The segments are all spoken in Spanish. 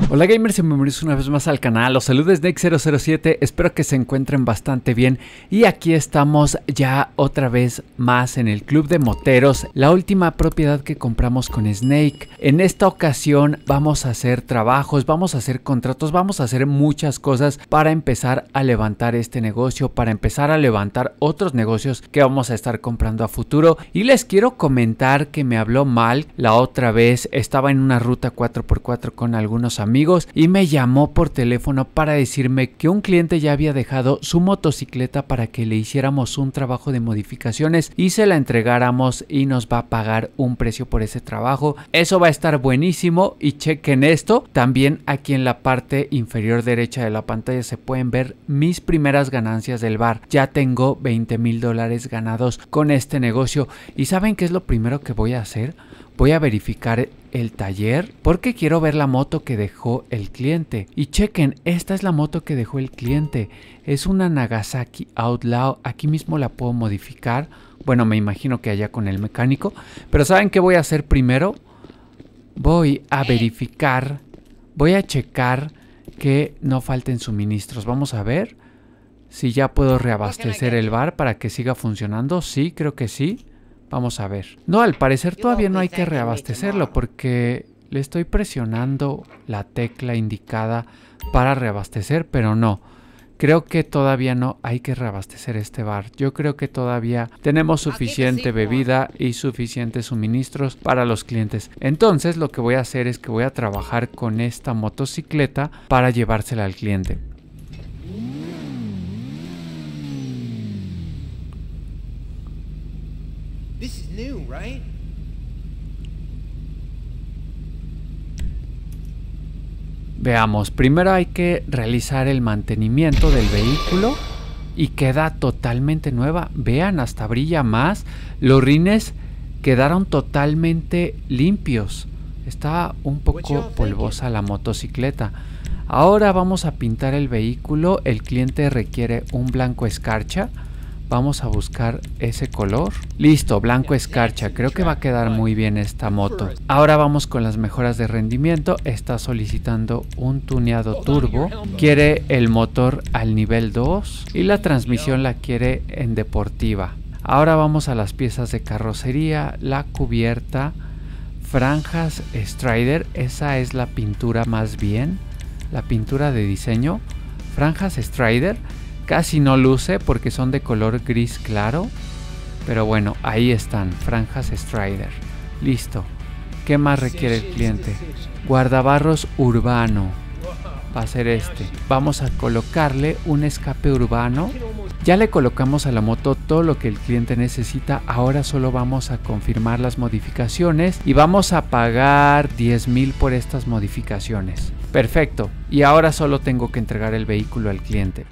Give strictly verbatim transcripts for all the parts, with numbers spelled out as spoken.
Hola gamers y bienvenidos una vez más al canal, los saluda Snake cero cero siete, espero que se encuentren bastante bien y aquí estamos ya otra vez más en el club de moteros, la última propiedad que compramos con Snake. En esta ocasión vamos a hacer trabajos, vamos a hacer contratos, vamos a hacer muchas cosas para empezar a levantar este negocio, para empezar a levantar otros negocios que vamos a estar comprando a futuro. Y les quiero comentar que me habló mal la otra vez, estaba en una ruta cuatro por cuatro con algunos amigos y me llamó por teléfono para decirme que un cliente ya había dejado su motocicleta para que le hiciéramos un trabajo de modificaciones y se la entregáramos y nos va a pagar un precio por ese trabajo. Eso va a estar buenísimo y chequen esto. También aquí en la parte inferior derecha de la pantalla se pueden ver mis primeras ganancias del bar. Ya tengo veinte mil dólares ganados con este negocio. ¿Y saben qué es lo primero que voy a hacer? Voy a verificar el taller porque quiero ver la moto que dejó el cliente. Y chequen, esta es la moto que dejó el cliente. Es una Nagasaki Outlaw. Aquí mismo la puedo modificar. Bueno, me imagino que allá con el mecánico. Pero ¿saben qué voy a hacer primero? Voy a verificar, voy a checar que no falten suministros. Vamos a ver si ya puedo reabastecer el bar para que siga funcionando. Sí, creo que sí. Vamos a ver. No, al parecer todavía no hay que reabastecerlo porque le estoy presionando la tecla indicada para reabastecer, pero no. Creo que todavía no hay que reabastecer este bar. Yo creo que todavía tenemos suficiente bebida y suficientes suministros para los clientes. Entonces lo que voy a hacer es que voy a trabajar con esta motocicleta para llevársela al cliente. This is new, right? Veamos, primero hay que realizar el mantenimiento del vehículo y queda totalmente nueva. Vean, hasta brilla más. Los rines quedaron totalmente limpios. Está un poco polvosa la motocicleta. Ahora vamos a pintar el vehículo. El cliente requiere un blanco escarcha. Vamos a buscar ese color. Listo, blanco escarcha. Creo que va a quedar muy bien esta moto. Ahora vamos con las mejoras de rendimiento. Está solicitando un tuneado turbo. Quiere el motor al nivel dos y la transmisión la quiere en deportiva. Ahora vamos a las piezas de carrocería. La cubierta, franjas Strider. Esa es la pintura más bien. La pintura de diseño. Franjas Strider. Casi no luce porque son de color gris claro. Pero bueno, ahí están, franjas Strider. Listo. ¿Qué más requiere el cliente? Guardabarros urbano. Va a ser este. Vamos a colocarle un escape urbano. Ya le colocamos a la moto todo lo que el cliente necesita. Ahora solo vamos a confirmar las modificaciones. Y vamos a pagar diez mil por estas modificaciones. Perfecto. Y ahora solo tengo que entregar el vehículo al cliente.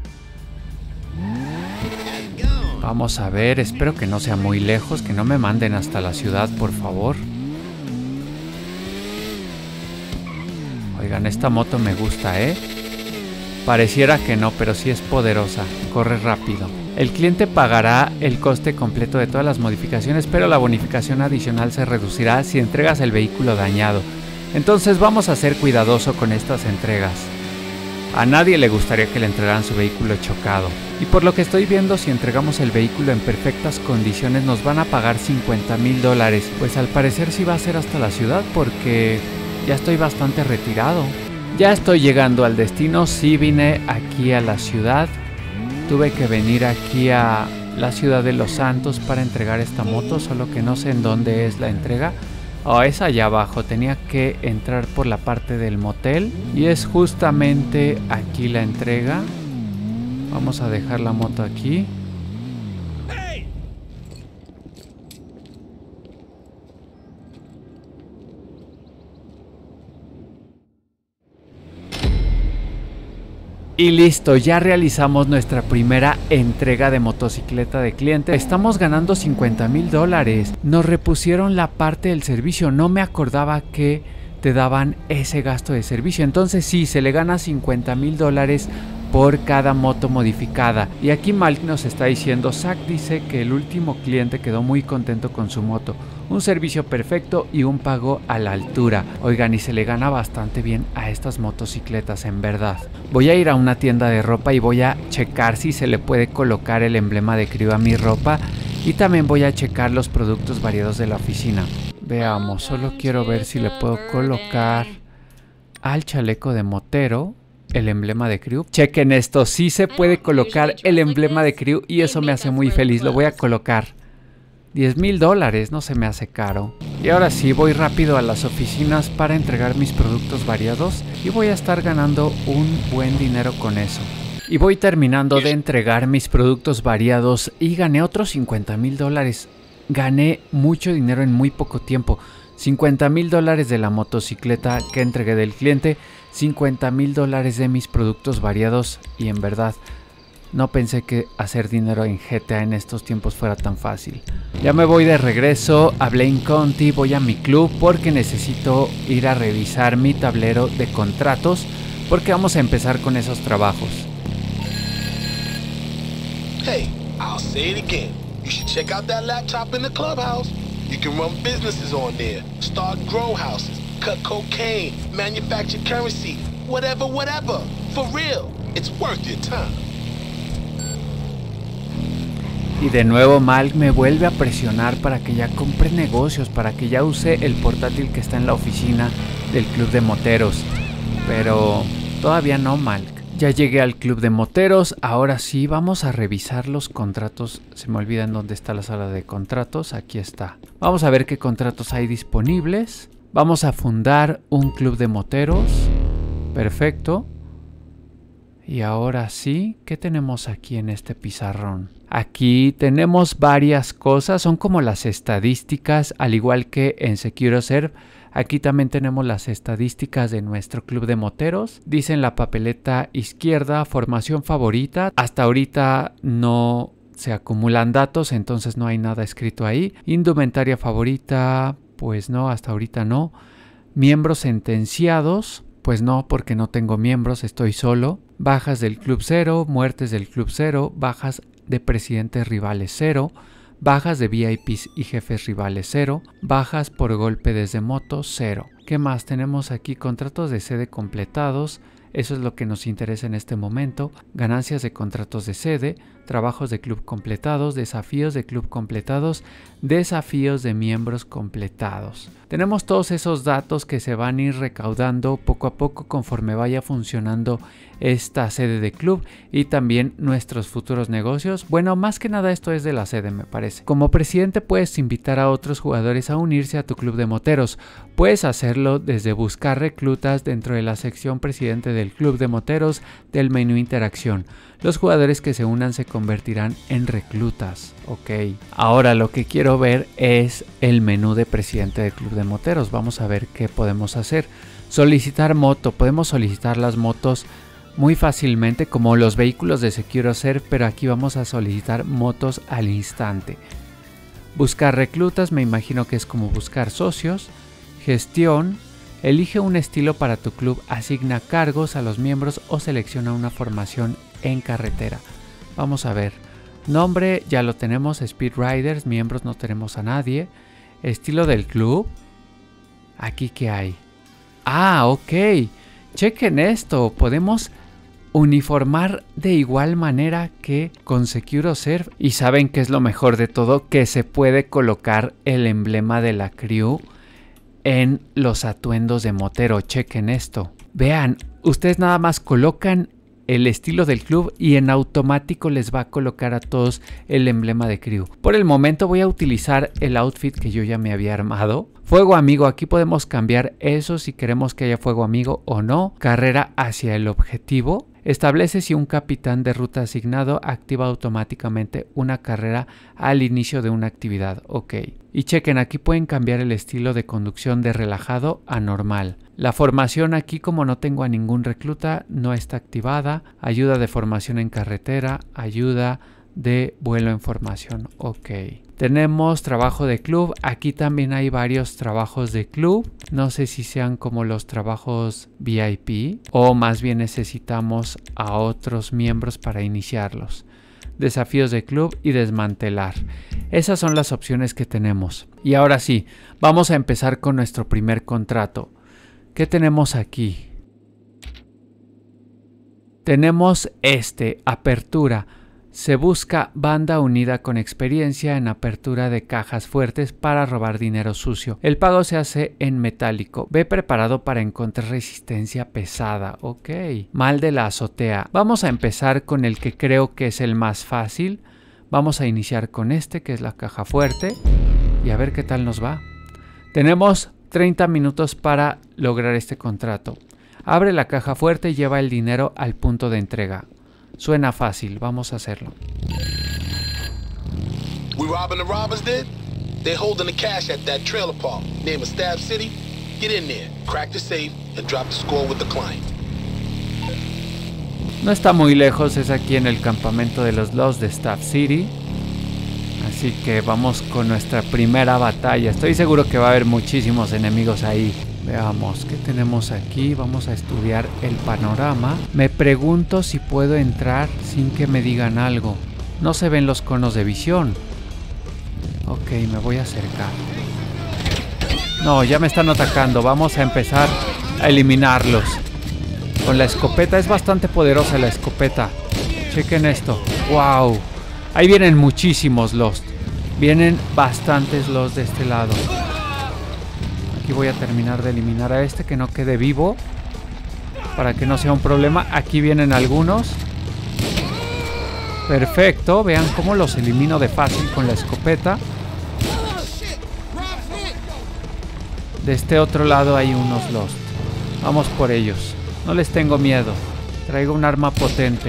Vamos a ver, espero que no sea muy lejos, que no me manden hasta la ciudad, por favor. Oigan, esta moto me gusta, ¿eh? Pareciera que no, pero sí es poderosa, corre rápido. El cliente pagará el coste completo de todas las modificaciones, pero la bonificación adicional se reducirá si entregas el vehículo dañado. Entonces vamos a ser cuidadosos con estas entregas. A nadie le gustaría que le entregaran su vehículo chocado. Y por lo que estoy viendo, si entregamos el vehículo en perfectas condiciones nos van a pagar cincuenta mil dólares. Pues al parecer sí va a ser hasta la ciudad porque ya estoy bastante retirado. Ya estoy llegando al destino, sí vine aquí a la ciudad. Tuve que venir aquí a la ciudad de Los Santos para entregar esta moto, solo que no sé en dónde es la entrega. Oh, es allá abajo, tenía que entrar por la parte del motel y es justamente aquí la entrega. Vamos a dejar la moto aquí. Y listo, ya realizamos nuestra primera entrega de motocicleta de cliente. Estamos ganando cincuenta mil dólares. Nos repusieron la parte del servicio. No me acordaba que te daban ese gasto de servicio. Entonces sí, se le gana cincuenta mil dólares por cada moto modificada. Y aquí Malk nos está diciendo, Zach dice que el último cliente quedó muy contento con su moto, un servicio perfecto y un pago a la altura. Oigan, y se le gana bastante bien a estas motocicletas, en verdad. Voy a ir a una tienda de ropa y voy a checar si se le puede colocar el emblema de Crew a mi ropa, y también voy a checar los productos variados de la oficina. Veamos, solo quiero ver si le puedo colocar al chaleco de motero el emblema de Crew. Chequen esto, sí se puede colocar el emblema de Crew y eso me hace muy feliz. Lo voy a colocar. diez mil dólares, no se me hace caro. Y ahora sí, voy rápido a las oficinas para entregar mis productos variados y voy a estar ganando un buen dinero con eso. Y voy terminando de entregar mis productos variados y gané otros cincuenta mil dólares. Gané mucho dinero en muy poco tiempo. cincuenta mil dólares de la motocicleta que entregué del cliente, cincuenta mil dólares de mis productos variados, y en verdad no pensé que hacer dinero en G T A en estos tiempos fuera tan fácil. Ya me voy de regreso a Blaine County, voy a mi club porque necesito ir a revisar mi tablero de contratos porque vamos a empezar con esos trabajos. Hey, I'll say it again. You should check out that laptop in the clubhouse. You can run businesses on there, start grow houses, cut cocaine, manufacture currency, whatever, whatever. For real, it's worth your time. Y de nuevo Malk me vuelve a presionar para que ya compre negocios, para que ya use el portátil que está en la oficina del club de moteros. Pero todavía no, Malk. Ya llegué al club de moteros, ahora sí vamos a revisar los contratos. Se me olvida en dónde está la sala de contratos, aquí está. Vamos a ver qué contratos hay disponibles. Vamos a fundar un club de moteros. Perfecto. Y ahora sí, ¿qué tenemos aquí en este pizarrón? Aquí tenemos varias cosas, son como las estadísticas, al igual que en SecuroServe. Aquí también tenemos las estadísticas de nuestro club de moteros. Dice en la papeleta izquierda, formación favorita. Hasta ahorita no se acumulan datos, entonces no hay nada escrito ahí. Indumentaria favorita, pues no, hasta ahorita no. Miembros sentenciados, pues no, porque no tengo miembros, estoy solo. Bajas del club cero, muertes del club cero, bajas de presidentes rivales cero. Bajas de V I Ps y jefes rivales cero. Bajas por golpe desde moto cero. ¿Qué más? Tenemos aquí contratos de sede completados. Eso es lo que nos interesa en este momento. Ganancias de contratos de sede. Trabajos de club completados. Desafíos de club completados. Desafíos de miembros completados. Tenemos todos esos datos que se van a ir recaudando poco a poco conforme vaya funcionando esta sede de club y también nuestros futuros negocios. Bueno, más que nada esto es de la sede, me parece. Como presidente puedes invitar a otros jugadores a unirse a tu club de moteros. Puedes hacerlo desde buscar reclutas dentro de la sección presidente del club de moteros del menú interacción. Los jugadores que se unan se convertirán en reclutas. Ok. Ahora lo que quiero ver es el menú de presidente del club de moteros. Vamos a ver qué podemos hacer. Solicitar moto. Podemos solicitar las motos muy fácilmente como los vehículos de SecuroServe, pero aquí vamos a solicitar motos al instante. Buscar reclutas, me imagino que es como buscar socios. Gestión. Elige un estilo para tu club, asigna cargos a los miembros o selecciona una formación en carretera. Vamos a ver. Nombre ya lo tenemos, Speed Riders, miembros no tenemos a nadie. Estilo del club. Aquí ¿qué hay? Ah, ok. Chequen esto, podemos uniformar de igual manera que con SecuroServe. Y saben que es lo mejor de todo, que se puede colocar el emblema de la Crew en los atuendos de motero. Chequen esto. Vean, ustedes nada más colocan el estilo del club y en automático les va a colocar a todos el emblema de Crew. Por el momento voy a utilizar el outfit que yo ya me había armado. Fuego amigo, aquí podemos cambiar eso si queremos que haya fuego amigo o no. Carrera hacia el objetivo. Establece si un capitán de ruta asignado activa automáticamente una carrera al inicio de una actividad. Ok. Y chequen, aquí pueden cambiar el estilo de conducción de relajado a normal. La formación aquí, como no tengo a ningún recluta, no está activada. Ayuda de formación en carretera, ayuda de vuelo en formación. Ok. Tenemos trabajo de club. Aquí también hay varios trabajos de club. No sé si sean como los trabajos V I P o más bien necesitamos a otros miembros para iniciarlos. Desafíos de club y desmantelar. Esas son las opciones que tenemos. Y ahora sí, vamos a empezar con nuestro primer contrato. ¿Qué tenemos aquí? Tenemos este, apertura. Se busca banda unida con experiencia en apertura de cajas fuertes para robar dinero sucio. El pago se hace en metálico. Ve preparado para encontrar resistencia pesada. Ok. Mal de la azotea. Vamos a empezar con el que creo que es el más fácil. Vamos a iniciar con este, que es la caja fuerte. Y a ver qué tal nos va. Tenemos treinta minutos para lograr este contrato. Abre la caja fuerte y lleva el dinero al punto de entrega. Suena fácil, vamos a hacerlo. We robbing the robbers then? They're holding the cash at that trailer park. Name of Stab City? Get in there, crack the safe, and drop the score with the client. No está muy lejos, es aquí en el campamento de los Lost de Stab City. Así que vamos con nuestra primera batalla. Estoy seguro que va a haber muchísimos enemigos ahí. Veamos, ¿qué tenemos aquí? Vamos a estudiar el panorama. Me pregunto si puedo entrar sin que me digan algo. No se ven los conos de visión. Ok, me voy a acercar. No, ya me están atacando. Vamos a empezar a eliminarlos. Con la escopeta, es bastante poderosa la escopeta. Chequen esto. ¡Wow! Ahí vienen muchísimos Lost. Vienen bastantes Lost de este lado. Aquí voy a terminar de eliminar a este, que no quede vivo, para que no sea un problema. Aquí vienen algunos. Perfecto, vean cómo los elimino de fácil con la escopeta. De este otro lado hay unos Lost. Vamos por ellos. No les tengo miedo. Traigo un arma potente.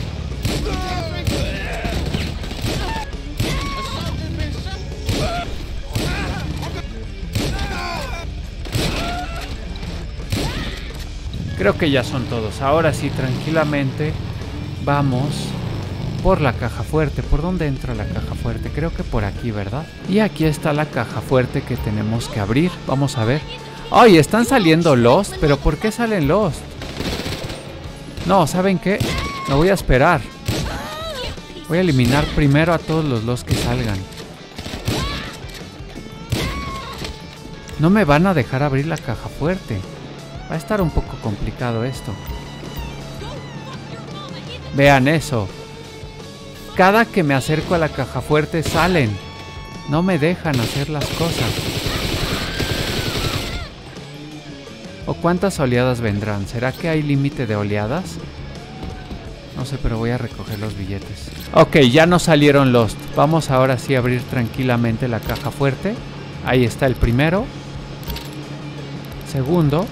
Creo que ya son todos. Ahora sí, tranquilamente vamos por la caja fuerte. ¿Por dónde entra la caja fuerte? Creo que por aquí, ¿verdad? Y aquí está la caja fuerte que tenemos que abrir. Vamos a ver. ¡Ay! Están saliendo Lost. ¿Pero por qué salen Lost? No, ¿saben qué? Me voy a esperar. Voy a eliminar primero a todos los Lost que salgan. No me van a dejar abrir la caja fuerte. Va a estar un poco complicado esto. Vean eso. Cada que me acerco a la caja fuerte salen. No me dejan hacer las cosas. ¿O cuántas oleadas vendrán? ¿Será que hay límite de oleadas? No sé, pero voy a recoger los billetes. Ok, ya no salieron Lost. Vamos ahora sí a abrir tranquilamente la caja fuerte. Ahí está el primero. Segundo.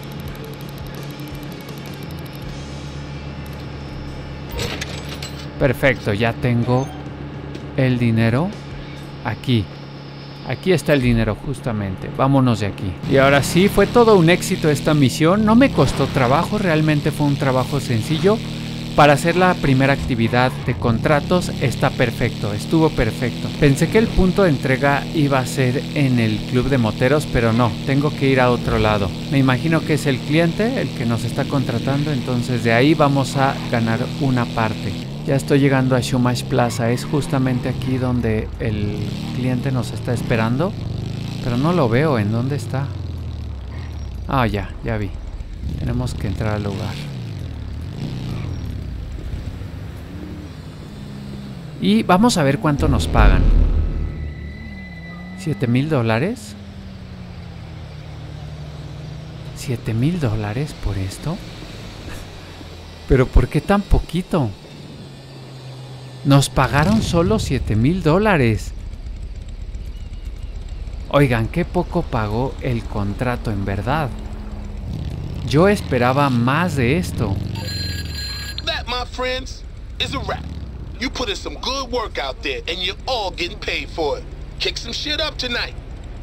Perfecto, ya tengo el dinero aquí. Aquí está el dinero justamente. Vámonos de aquí. Y ahora sí, fue todo un éxito esta misión. No me costó trabajo, realmente fue un trabajo sencillo. Para hacer la primera actividad de contratos está perfecto, estuvo perfecto. Pensé que el punto de entrega iba a ser en el club de moteros, pero no, tengo que ir a otro lado. Me imagino que es el cliente el que nos está contratando, entonces de ahí vamos a ganar una parte. Ya estoy llegando a Shumash Plaza, es justamente aquí donde el cliente nos está esperando, pero no lo veo. ¿En dónde está? Ah, ya, ya vi. Tenemos que entrar al lugar. Y vamos a ver cuánto nos pagan. ¿Siete mil dólares? ¿Siete mil dólares por esto? ¿Pero por qué tan poquito? Nos pagaron solo siete mil dólares. Oigan, qué poco pagó el contrato en verdad. Yo esperaba más de esto. That, my friends, is a wrap. You put in some good work out there, and you're all getting paid for it. Kick some shit up tonight.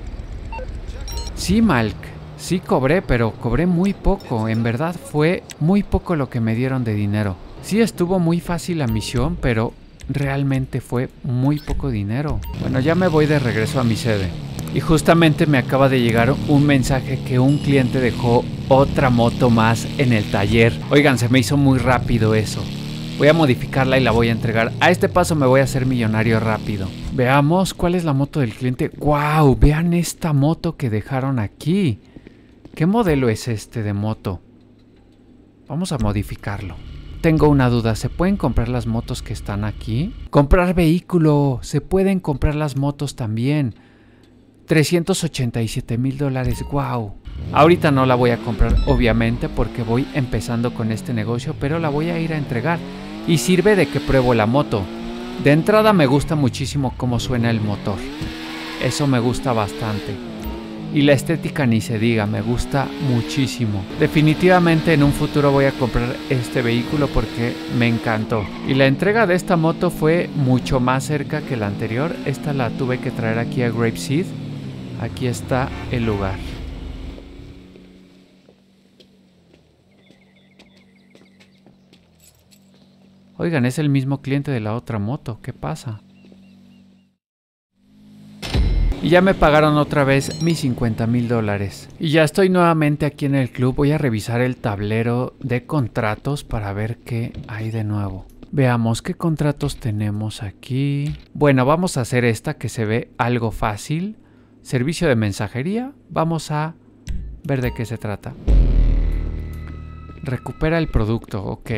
Sí, Malk. Sí cobré, pero cobré muy poco. En verdad fue muy poco lo que me dieron de dinero. Sí estuvo muy fácil la misión, pero realmente fue muy poco dinero. Bueno, ya me voy de regreso a mi sede. Y justamente me acaba de llegar un mensaje que un cliente dejó otra moto más en el taller. Oigan, se me hizo muy rápido eso. Voy a modificarla y la voy a entregar. A este paso me voy a hacer millonario rápido. Veamos cuál es la moto del cliente. ¡Wow! Vean esta moto que dejaron aquí. ¿Qué modelo es este de moto? Vamos a modificarlo. Tengo una duda, ¿se pueden comprar las motos que están aquí? Comprar vehículo, se pueden comprar las motos también. trescientos ochenta y siete mil dólares, wow. Ahorita no la voy a comprar, obviamente, porque voy empezando con este negocio, pero la voy a ir a entregar. Y sirve de que pruebo la moto. De entrada me gusta muchísimo cómo suena el motor. Eso me gusta bastante. Y la estética ni se diga, me gusta muchísimo. Definitivamente en un futuro voy a comprar este vehículo porque me encantó. Y la entrega de esta moto fue mucho más cerca que la anterior. Esta la tuve que traer aquí a Grapeseed. Aquí está el lugar. Oigan, es el mismo cliente de la otra moto. ¿Qué pasa? Y ya me pagaron otra vez mis cincuenta mil dólares. Y ya estoy nuevamente aquí en el club. Voy a revisar el tablero de contratos para ver qué hay de nuevo. Veamos qué contratos tenemos aquí. Bueno, vamos a hacer esta que se ve algo fácil. Servicio de mensajería. Vamos a ver de qué se trata. Recupera el producto, ok.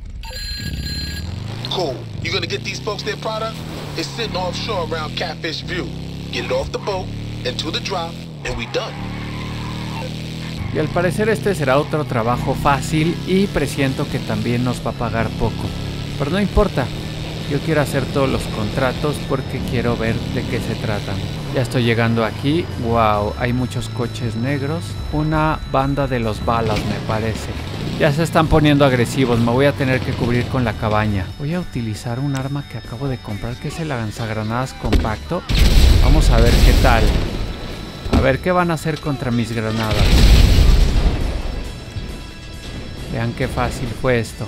Cool. You gonna get these folks their product? It's sitting offshore around Catfish View. Get it off the boat, into the drop, and we done. Y al parecer este será otro trabajo fácil y presiento que también nos va a pagar poco. Pero no importa. Yo quiero hacer todos los contratos porque quiero ver de qué se tratan. Ya estoy llegando aquí. Wow, hay muchos coches negros. Una banda de los balas me parece. Ya se están poniendo agresivos. Me voy a tener que cubrir con la cabaña. Voy a utilizar un arma que acabo de comprar, que es el lanzagranadas compacto. Vamos a ver qué tal. A ver qué van a hacer contra mis granadas. Vean qué fácil fue esto.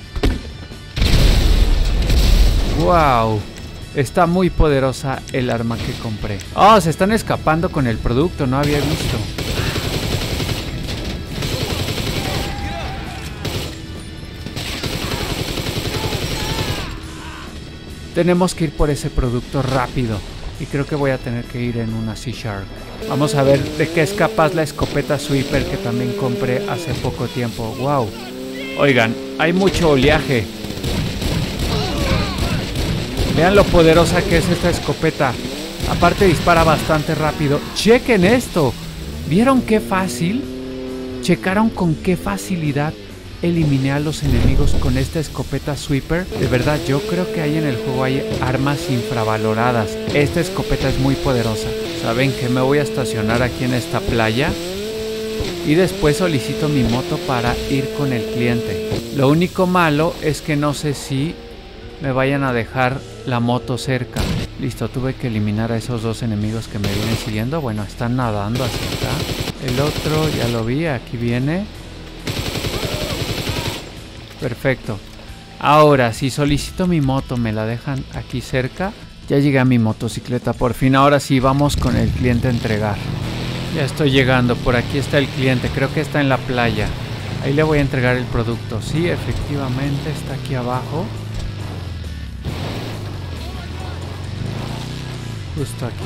Wow, está muy poderosa el arma que compré. Oh, se están escapando con el producto, no había visto. Tenemos que ir por ese producto rápido. Y creo que voy a tener que ir en una Sea Shark. Vamos a ver de qué es capaz la escopeta Sweeper que también compré hace poco tiempo. Wow. Oigan, hay mucho oleaje. Vean lo poderosa que es esta escopeta. Aparte dispara bastante rápido. Chequen esto. ¿Vieron qué fácil? ¿Checaron con qué facilidad eliminé a los enemigos con esta escopeta Sweeper? De verdad, yo creo que ahí en el juego hay armas infravaloradas. Esta escopeta es muy poderosa. ¿Saben qué? Me voy a estacionar aquí en esta playa y después solicito mi moto para ir con el cliente. Lo único malo es que no sé si me vayan a dejar la moto cerca. Listo, tuve que eliminar a esos dos enemigos que me vienen siguiendo. Bueno, están nadando hacia acá. El otro ya lo vi, aquí viene. Perfecto. Ahora, si solicito mi moto, me la dejan aquí cerca. Ya llegué a mi motocicleta por fin. Ahora sí, vamos con el cliente a entregar. Ya estoy llegando. Por aquí está el cliente. Creo que está en la playa. Ahí le voy a entregar el producto. Sí, efectivamente está aquí abajo. Justo aquí.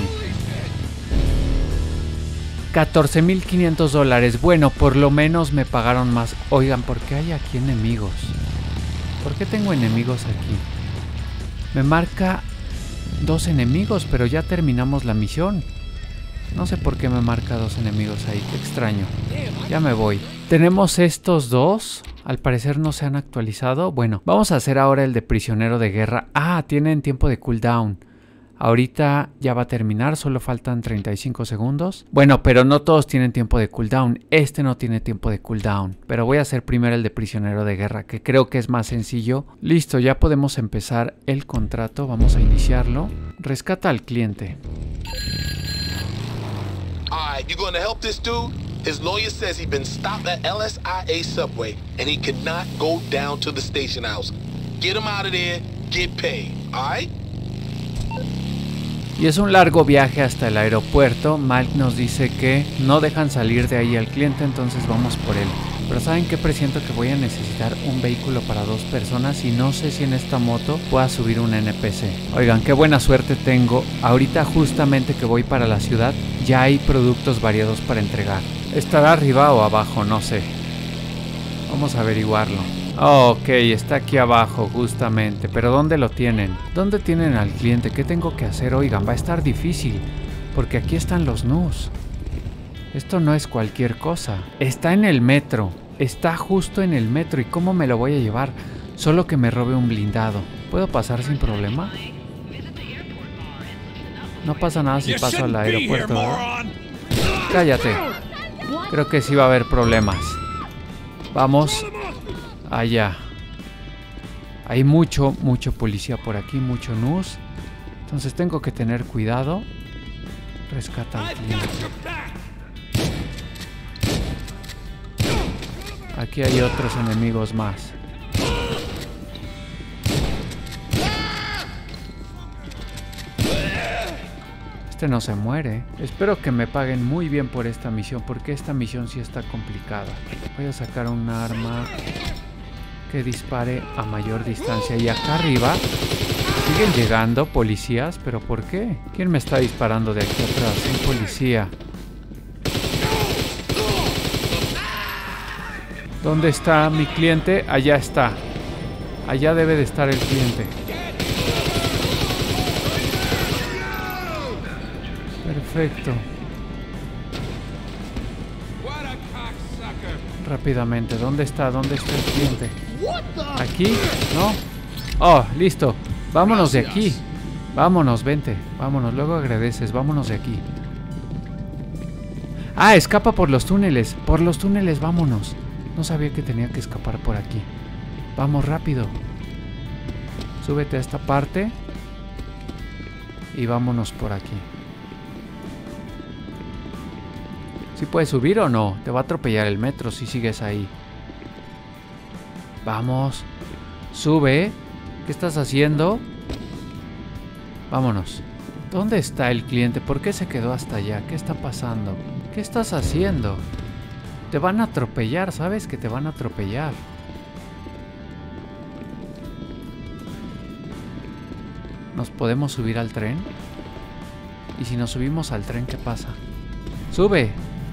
catorce mil quinientos dólares. Bueno, por lo menos me pagaron más. Oigan, ¿por qué hay aquí enemigos? ¿Por qué tengo enemigos aquí? Me marca dos enemigos, pero ya terminamos la misión. No sé por qué me marca dos enemigos ahí. Qué extraño. Ya me voy. Tenemos estos dos. Al parecer no se han actualizado. Bueno, vamos a hacer ahora el de prisionero de guerra. Ah, tienen tiempo de cooldown. Ahorita ya va a terminar, solo faltan treinta y cinco segundos. Bueno, pero no todos tienen tiempo de cooldown. Este no tiene tiempo de cooldown. Pero voy a hacer primero el de prisionero de guerra, que creo que es más sencillo. Listo, ya podemos empezar el contrato. Vamos a iniciarlo. Rescata al cliente. Alright, you gonna help this dude? His lawyer says he's been stopped at L S I A subway and he cannot go down to the station house. Get him out of there get paid, alright? Y es un largo viaje hasta el aeropuerto. Mike nos dice que no dejan salir de ahí al cliente, entonces vamos por él. Pero ¿saben qué? Presiento que voy a necesitar un vehículo para dos personas y no sé si en esta moto pueda subir un N P C. Oigan, qué buena suerte tengo. Ahorita justamente que voy para la ciudad, ya hay productos variados para entregar. ¿Estará arriba o abajo? No sé. Vamos a averiguarlo. Oh, ok, está aquí abajo justamente. Pero ¿dónde lo tienen? ¿Dónde tienen al cliente? ¿Qué tengo que hacer? Oigan, va a estar difícil, porque aquí están los nus. Esto no es cualquier cosa. Está en el metro. Está justo en el metro. ¿Y cómo me lo voy a llevar? Solo que me robe un blindado. ¿Puedo pasar sin problema? No pasa nada si paso al aeropuerto, ¿verdad? Cállate. Creo que sí va a haber problemas. Vamos allá. Hay mucho, mucho policía por aquí, mucho nus. Entonces tengo que tener cuidado. Rescata al cliente. Aquí hay otros enemigos más. Este no se muere. Espero que me paguen muy bien por esta misión, porque esta misión sí está complicada. Voy a sacar un arma que dispare a mayor distancia. Y acá arriba siguen llegando policías. ¿Pero por qué? ¿Quién me está disparando de aquí atrás? Un policía. ¿Dónde está mi cliente? Allá está. Allá debe de estar el cliente. Perfecto. Rápidamente, ¿dónde está? ¿Dónde está el cliente? ¿Aquí? ¿No? Oh, listo. Vámonos de aquí. Vámonos, vente. Vámonos, luego agradeces. Vámonos de aquí. Ah, escapa por los túneles. Por los túneles, vámonos. No sabía que tenía que escapar por aquí. Vamos rápido. Súbete a esta parte. Y vámonos por aquí. ¿Sí puedes subir o no? Te va a atropellar el metro si sigues ahí. Vamos. Sube. ¿Qué estás haciendo? Vámonos. ¿Dónde está el cliente? ¿Por qué se quedó hasta allá? ¿Qué está pasando? ¿Qué estás haciendo? Te van a atropellar, ¿sabes? Que te van a atropellar. ¿Nos podemos subir al tren? ¿Y si nos subimos al tren, qué pasa? ¡Sube!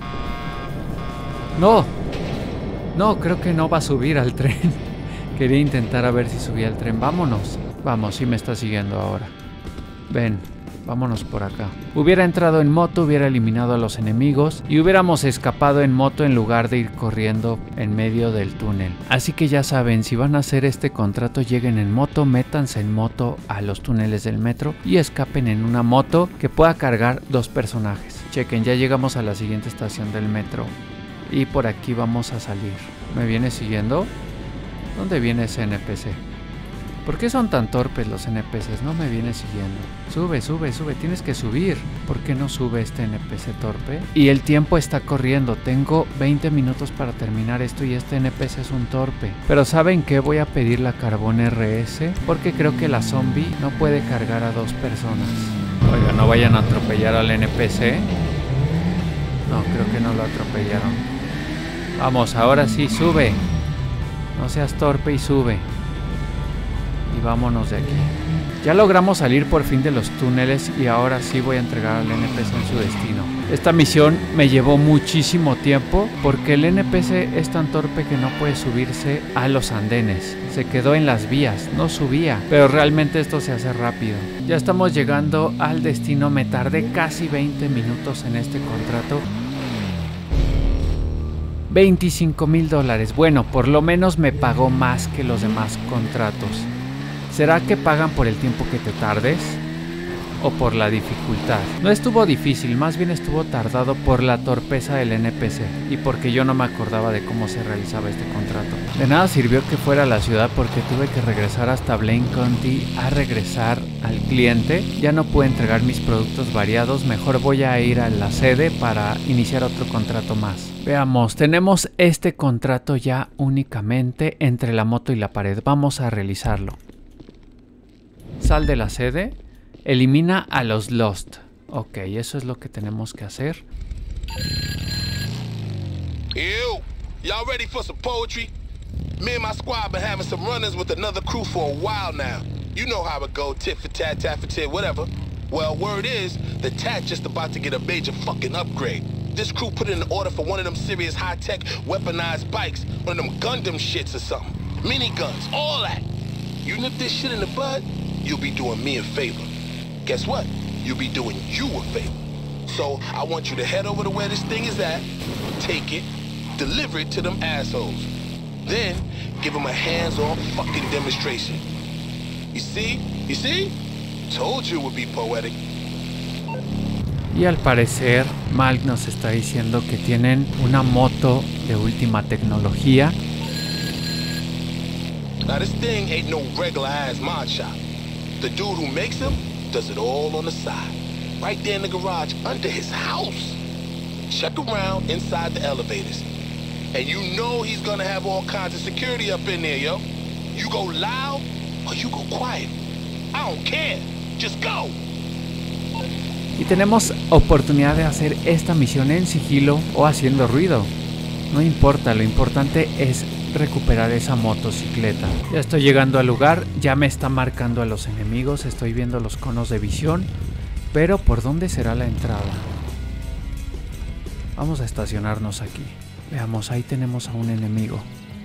¡No! No, creo que no va a subir al tren. Quería intentar a ver si subía al tren. ¡Vámonos! Vamos, sí me está siguiendo ahora. Ven. Vámonos por acá. Hubiera entrado en moto, hubiera eliminado a los enemigos y hubiéramos escapado en moto en lugar de ir corriendo en medio del túnel. Así que ya saben, si van a hacer este contrato, lleguen en moto, métanse en moto a los túneles del metro y escapen en una moto que pueda cargar dos personajes. Chequen, ya llegamos a la siguiente estación del metro y por aquí vamos a salir. ¿Me viene siguiendo? ¿Dónde viene ese N P C? ¿Por qué son tan torpes los N P Cs? No me viene siguiendo. Sube, sube, sube. Tienes que subir. ¿Por qué no sube este N P C torpe? Y el tiempo está corriendo. Tengo veinte minutos para terminar esto y este N P C es un torpe. Pero ¿saben qué? Voy a pedir la Carbón R S porque creo que la zombie no puede cargar a dos personas. Oiga, no vayan a atropellar al N P C. No, creo que no lo atropellaron. Vamos, ahora sí, sube. No seas torpe y sube. Y vámonos de aquí. Ya logramos salir por fin de los túneles y ahora sí voy a entregar al N P C en su destino. Esta misión me llevó muchísimo tiempo porque el N P C es tan torpe que no puede subirse a los andenes. Se quedó en las vías, no subía, pero realmente esto se hace rápido. Ya estamos llegando al destino, me tardé casi veinte minutos en este contrato. veinticinco mil dólares, bueno, por lo menos me pagó más que los demás contratos. ¿Será que pagan por el tiempo que te tardes? ¿O por la dificultad? No estuvo difícil, más bien estuvo tardado por la torpeza del N P C y porque yo no me acordaba de cómo se realizaba este contrato. De nada sirvió que fuera a la ciudad porque tuve que regresar hasta Blaine County a regresar al cliente. Ya no pude entregar mis productos variados, mejor voy a ir a la sede para iniciar otro contrato más. Veamos, tenemos este contrato ya únicamente entre la moto y la pared. Vamos a realizarlo. Sal de la sede. Elimina a los Lost. Ok, eso es lo que tenemos que hacer. Ew, y'all ready for some poetry? Me and my squad been having some run-ins with another crew for a while now. You know how it go, tit for tat, tat for tit, whatever. Well, word is, the Tat just about to get a major fucking upgrade. This crew put in an order for one of them serious high-tech weaponized bikes, one of them Gundam shits or something. Miniguns, all that. You nip this shit in the bud, you'll be doing me a favor. Guess what? You'll be doing you a favor. So, I want you to head over to where this thing is at, take it, deliver it to them assholes. Then, give them a hands-on fucking demonstration. You see? You see? Told you it would be poetic. Y al parecer, Malk nos está diciendo que tienen una moto de última tecnología. Now this thing ain't no regular ass mod shop. The dude who makes them does it all on the side. Right there in the garage under his house. Check around inside the elevators. And you know he's gonna have all kinds of security up in there, yo. You go loud or you go quiet. I don't care. Just go. Y tenemos oportunidad de hacer esta misión en sigilo o haciendo ruido. No importa, lo importante es recuperar esa motocicleta. Ya estoy llegando al lugar, ya me está marcando a los enemigos, estoy viendo los conos de visión. Pero ¿por dónde será la entrada? Vamos a estacionarnos aquí. Veamos, ahí tenemos a un enemigo.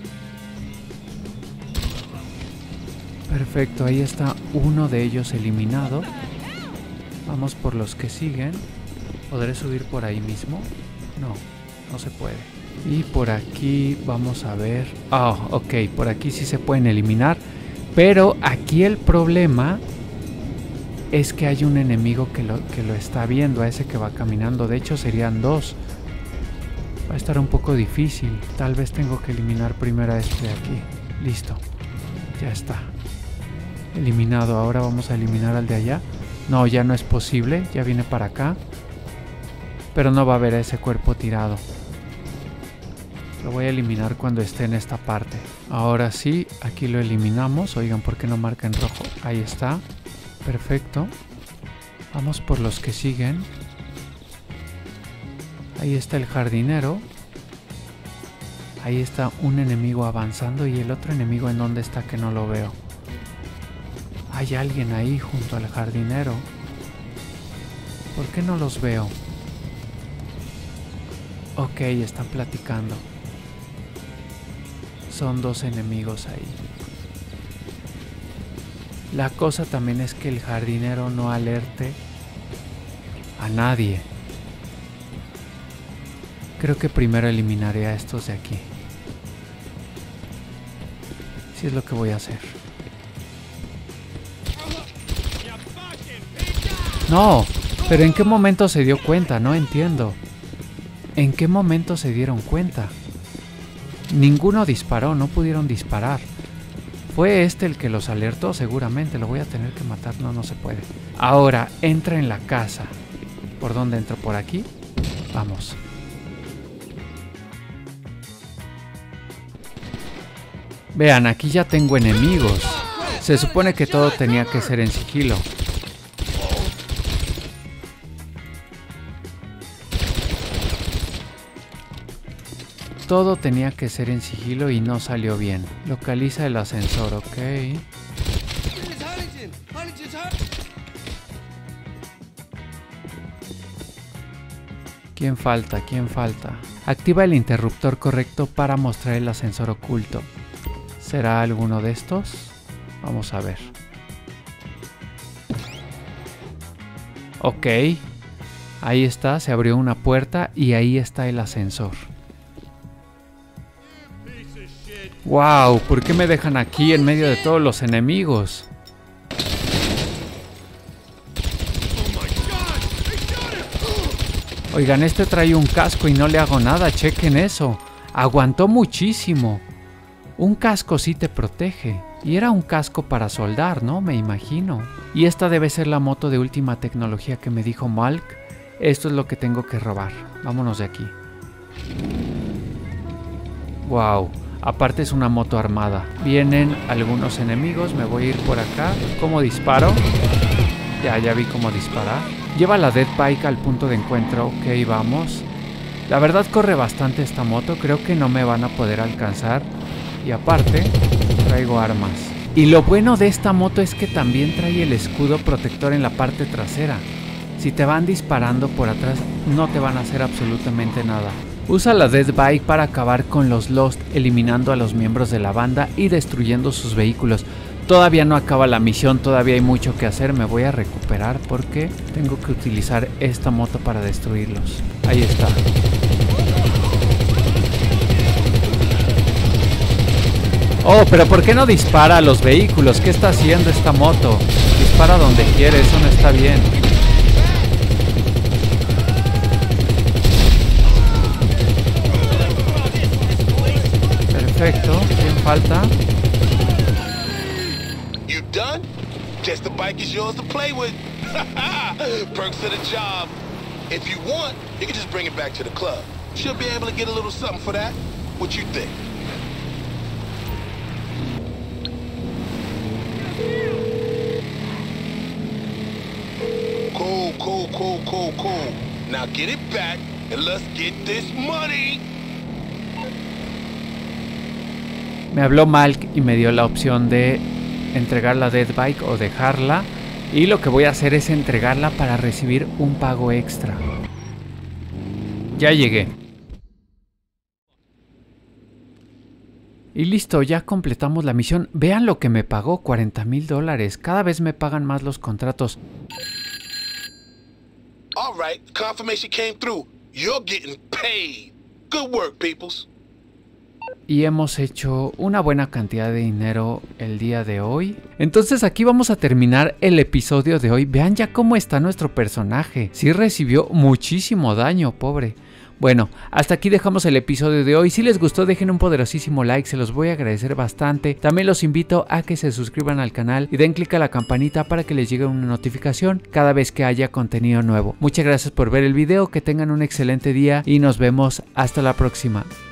Perfecto, ahí está uno de ellos eliminado. Vamos por los que siguen. ¿Podré subir por ahí mismo? No, no se puede. Y por aquí vamos a ver... Ah, oh, ok, por aquí sí se pueden eliminar. Pero aquí el problema es que hay un enemigo que lo, que lo está viendo, a ese que va caminando. De hecho serían dos. Va a estar un poco difícil. Tal vez tengo que eliminar primero a este de aquí. Listo, ya está eliminado. Ahora vamos a eliminar al de allá. No, ya no es posible, ya viene para acá. Pero no va a haber a ese cuerpo tirado. Lo voy a eliminar cuando esté en esta parte. Ahora sí, aquí lo eliminamos. Oigan, ¿por qué no marca en rojo? Ahí está. Perfecto. Vamos por los que siguen. Ahí está el jardinero. Ahí está un enemigo avanzando. ¿Y el otro enemigo en dónde está que no lo veo? Hay alguien ahí junto al jardinero. ¿Por qué no los veo? Ok, están platicando. Son dos enemigos ahí. La cosa también es que el jardinero no alerte a nadie. Creo que primero eliminaré a estos de aquí. Sí, es lo que voy a hacer. No, pero ¿en qué momento se dio cuenta? No entiendo. ¿En qué momento se dieron cuenta? Ninguno disparó, no pudieron disparar. Fue este el que los alertó, seguramente. Lo voy a tener que matar, no, no se puede. Ahora, entra en la casa. ¿Por dónde entro? ¿Por aquí? Vamos. Vean, aquí ya tengo enemigos. Se supone que todo tenía que ser en sigilo. Todo tenía que ser en sigilo y no salió bien. Localiza el ascensor, ok. ¿Quién falta? ¿Quién falta? Activa el interruptor correcto para mostrar el ascensor oculto. ¿Será alguno de estos? Vamos a ver. Ok. Ahí está, se abrió una puerta y ahí está el ascensor. Wow, ¿por qué me dejan aquí en medio de todos los enemigos? Oigan, este trae un casco y no le hago nada, chequen eso. Aguantó muchísimo. Un casco sí te protege. Y era un casco para soldar, ¿no? Me imagino. Y esta debe ser la moto de última tecnología que me dijo Malk. Esto es lo que tengo que robar. Vámonos de aquí. Wow. Aparte es una moto armada. Vienen algunos enemigos, me voy a ir por acá. ¿Cómo disparo? Ya, ya vi cómo disparar. Lleva la Death Bike al punto de encuentro. Ok, vamos. La verdad corre bastante esta moto, creo que no me van a poder alcanzar. Y aparte, traigo armas. Y lo bueno de esta moto es que también trae el escudo protector en la parte trasera. Si te van disparando por atrás, no te van a hacer absolutamente nada. Usa la Death Bike para acabar con los Lost, eliminando a los miembros de la banda y destruyendo sus vehículos. Todavía no acaba la misión, todavía hay mucho que hacer. Me voy a recuperar porque tengo que utilizar esta moto para destruirlos. Ahí está. Oh, pero ¿por qué no dispara a los vehículos? ¿Qué está haciendo esta moto? Dispara donde quiere, eso no está bien. Perfecto, ¿quién falta? You done? Just the bike is yours to play with. Perks of the job. If you want, you can just bring it back to the club. Should be able to get a little something for that. What you think? Cool, cool, cool, cool, cool. Now get it back and let's get this money. Me habló Malk y me dio la opción de entregar la Death Bike o dejarla. Y lo que voy a hacer es entregarla para recibir un pago extra. Ya llegué. Y listo, ya completamos la misión. Vean lo que me pagó, cuarenta mil dólares. Cada vez me pagan más los contratos. All right, confirmation came through. You're getting paid. Good work, peoples. Y hemos hecho una buena cantidad de dinero el día de hoy. Entonces aquí vamos a terminar el episodio de hoy. Vean ya cómo está nuestro personaje. Sí recibió muchísimo daño, pobre. Bueno, hasta aquí dejamos el episodio de hoy. Si les gustó, dejen un poderosísimo like, se los voy a agradecer bastante. También los invito a que se suscriban al canal y den clic a la campanita para que les llegue una notificación cada vez que haya contenido nuevo. Muchas gracias por ver el video, que tengan un excelente día y nos vemos hasta la próxima.